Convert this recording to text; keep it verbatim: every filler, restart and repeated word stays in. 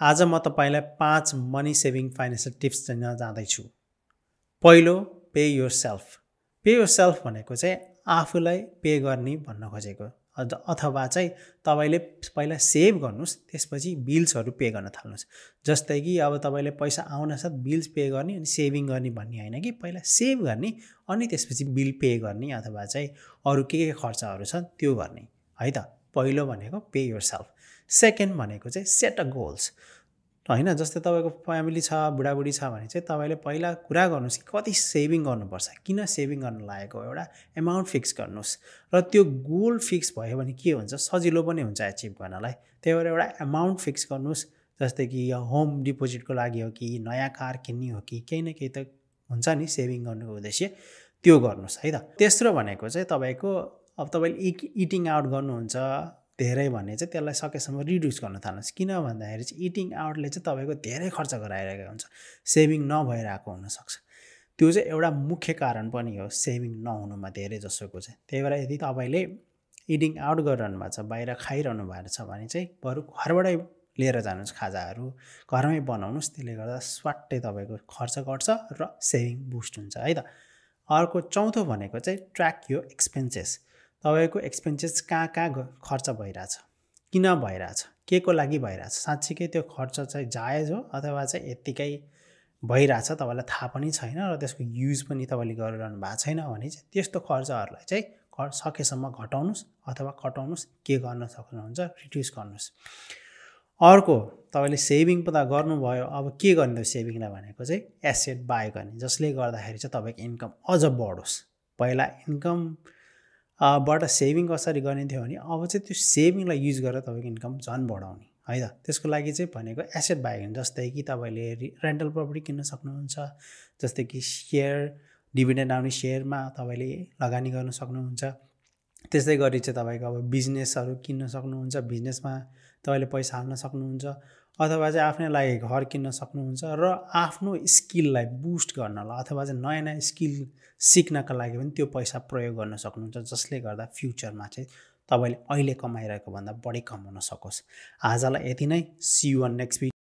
आज म तपाईलाई पाँच मनी सेभिङ फाइनेन्शियल टिप्स दिन जाँदैछु। पहिलो, पे योरसेल्फ। पे योरसेल्फ भनेको चाहिँ आफूलाई पे गर्ने भन्न खोजेको, अथवा चाहिँ तपाईले पहिला सेभ गर्नुस्, त्यसपछि बिल्सहरू पे गर्न थाल्नुस्। जस्तै कि अब तपाईले पैसा आउनसाथ बिल्स पे गर्ने अनि सेभिङ गर्ने भन्ने हैन कि पहिला सेभ गर्ने अनि त्यसपछि बिल पे गर्ने अथवा चाहिँ अरु के के खर्चहरू छन् त्यो गर्ने है त। पहिलो भनेको पे योरसेल्फ। सेकेन्ड भनेको चाहिँ सेट अ गोल्स हैन। जस्तै तपाईको फ्यामिली छ, बुढाबुढी छ भने चाहिँ तपाईले पहिला कुरा गर्नुस् कि कति सेभिङ गर्नुपर्छ, किन सेभिङ गर्न लागेको एउटा अमाउन्ट फिक्स गर्नुस् र त्यो गोल फिक्स भयो भने के हुन्छ, सजिलो पनि हुन्छ अचिभ गर्नलाई। त्यही भएर एउटा अमाउन्ट फिक्स गर्नुस्, जस्तै कि होम डिपोजिटको लागि हो कि नयाँ कार किन्ने हो कि केही न केही त हुन्छ नि सेभिङ गर्नुको उद्देश्य, त्यो गर्नुस् है त। तेस्रो भनेको चाहिँ तपाईको अब तपाईले इटिङ आउट गर्नुहुन्छ धेरै भने चाहिँ त्यसलाई सकेसम्म रिड्युस गर्न थाल्नुस्। किन भन्दाखेरि चाहिँ इटिङ आउटले चाहिँ तपाईको धेरै खर्च गराइरहेको हुन्छ, सेभिङ नभइरहेको हुन सक्छ। त्यो चाहिँ एउटा मुख्य कारण पनि हो सेभिङ नहुनुमा धेरै जसोको चाहिँ। त्यही भएर यदि तपाईले इटिङ आउट गरिरहनु भएको छ, बाहिर खाइरहनु भएको छ भने चाहिँ बरु घरबाटै लिएर जानुस् खाजाहरू, घरमै बनाउनुस्। त्यसले गर्दा स्वाट्टै तपाईको खर्च घट्छ र सेभिङ बुस्ट हुन्छ है त। अर्को चौथो भनेको चाहिँ ट्र्याक योर एक्सपेन्सेस। तपाईको एक्सपेन्सेस कहाँ कहाँ खर्च भइरहेछ, किन भइरहेछ, के को लागि भइरहेछ, साँच्चीकै त्यो खर्च चाहिँ जायज हो अथवा चाहिँ यत्तिकै भइरहेछ तपाईलाई थाहा पनि छैन र त्यसको युज पनि तपाईले गरिरहनु भएको छैन भने चाहिँ त्यस्तो खर्चहरूलाई चाहिँ सकेसम्म घटाउनुस् अथवा कटाउनुस्। के गर्न सक्नुहुन्छ रिड्युस गर्नुस्। अर्को, तपाईले सेभिङ त गर्नुभयो, अब के गर्ने त सेभिङलाई भनेको चाहिँ एसेट बाई गर्ने, जसले गर्दाखेरि चाहिँ तपाईको इन्कम अझ बढोस्। पहिला इन्कम बाट सेभिङ कसरी गर्ने थियो भने अब चाहिँ त्यो सेभिङलाई युज गरेर तपाईको इन्कम झन् बढाउने है त। त्यसको लागि चाहिँ भनेको एसेट बाई गर्ने, जस्तै कि तपाईले रेन्टल प्रपर्टी किन्न सक्नुहुन्छ, जस्तै कि सेयर डिभिडेन्ड आउने सेयरमा तपाईले लगानी गर्न सक्नुहुन्छ। त्यस्तै गरी चाहिँ तपाईको अब बिजनेसहरू किन्न सक्नुहुन्छ, बिजनेसमा तपाईले पैसा हाल्न सक्नुहुन्छ, अथवा चाहिँ आफ्नै लागि घर किन्न सक्नुहुन्छ र आफ्नो स्किललाई बुस्ट गर्नलाई अथवा चाहिँ नयाँ नयाँ स्किल सिक्नका लागि पनि त्यो पैसा प्रयोग गर्न सक्नुहुन्छ, जसले गर्दा फ्युचरमा चाहिँ तपाईले अहिले कमाइरहेको भन्दा बढी कमाउन सकोस्। आजलाई यति नै। See you on next video.